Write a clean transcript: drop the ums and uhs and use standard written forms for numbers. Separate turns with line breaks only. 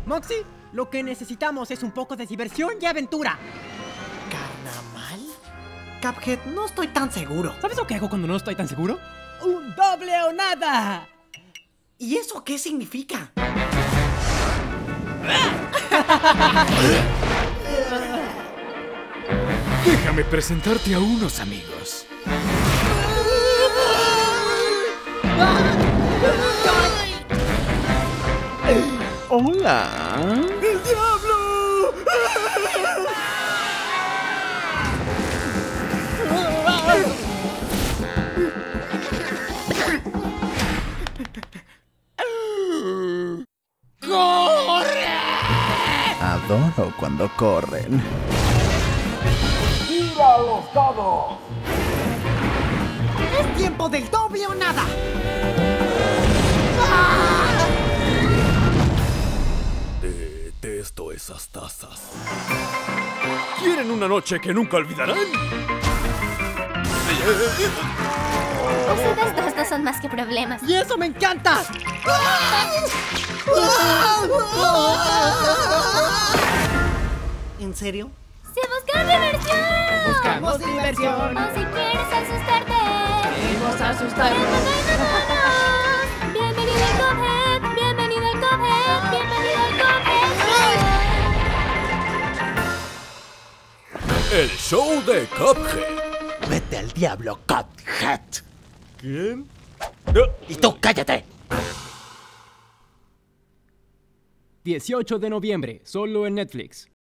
Moxie, lo que necesitamos es un poco de diversión y aventura.
¿Carnaval? Cuphead, no estoy tan seguro.
¿Sabes lo que hago cuando no estoy tan seguro? ¡Un doble o nada!
¿Y eso qué significa?
Déjame presentarte a unos amigos. Hola.
¡El diablo!
Adoro cuando corren.
¡Tira los dados!
¡Es tiempo del doble o nada!
Detesto esas tazas. ¿Quieren una noche que nunca olvidarán?
Ustedes dos no son más que problemas.
¡Y eso me encanta!
¿En serio?
¡Se busca diversión!
¡Buscamos diversión!
O si quieres asustarte,
¡Queremos asustarnos!
¡vámonos! ¡Bienvenido al Cuphead! ¡Bienvenido al Cuphead! ¡Bienvenido al Cuphead!
El show de Cuphead.
Vete al diablo, Cuphead.
¿Quién?
Y tú cállate.
18 de noviembre, solo en Netflix.